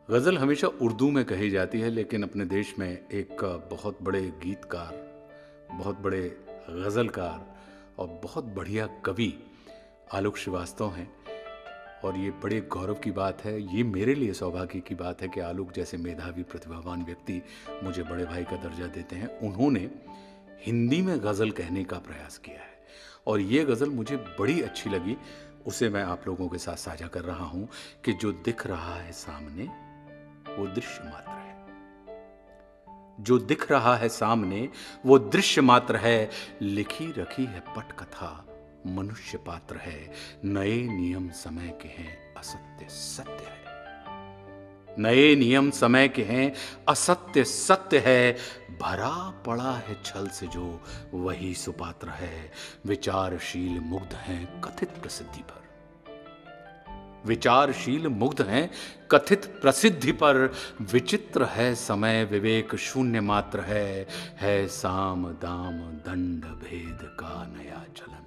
गज़ल हमेशा उर्दू में कही जाती है, लेकिन अपने देश में एक बहुत बड़े गीतकार, बहुत बड़े गज़लकार और बहुत बढ़िया कवि आलोक श्रीवास्तव हैं। और ये बड़े गौरव की बात है, ये मेरे लिए सौभाग्य की बात है कि आलोक जैसे मेधावी प्रतिभावान व्यक्ति मुझे बड़े भाई का दर्जा देते हैं। उन्होंने हिंदी में गज़ल कहने का प्रयास किया है और ये गज़ल मुझे बड़ी अच्छी लगी। उसे मैं आप लोगों के साथ साझा कर रहा हूँ कि जो दिख रहा है सामने वो दृश्य मात्र है। जो दिख रहा है सामने वो दृश्य मात्र है। लिखी रखी है पटकथा मनुष्य पात्र है। नए नियम समय के हैं असत्य सत्य है। नए नियम समय के हैं असत्य सत्य है। भरा पड़ा है छल से जो वही सुपात्र है। विचारशील मुग्ध हैं कथित प्रसिद्धि पर। विचारशील मुग्ध हैं कथित प्रसिद्धि पर। विचित्र है समय विवेक शून्य मात्र है साम दाम दंड भेद का नया चलन।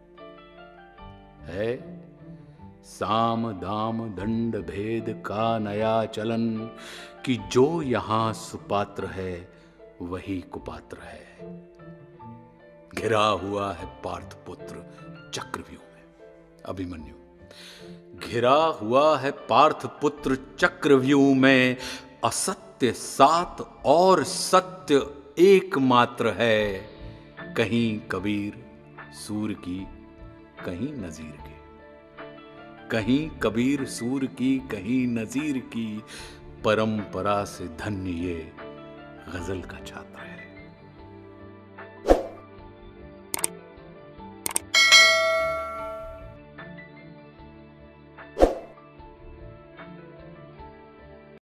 है साम दाम दंड भेद का नया चलन कि जो यहां सुपात्र है वही कुपात्र है। घिरा हुआ है पार्थ पुत्र चक्रव्यूह में। अभिमन्यु। घिरा हुआ है पार्थ पुत्र चक्रव्यूह में। असत्य सात और सत्य एकमात्र है। कहीं कबीर सूर की कहीं नजीर की। कहीं कबीर सूर की कहीं नजीर की। परंपरा से धन्य ये गजल का छात्र है।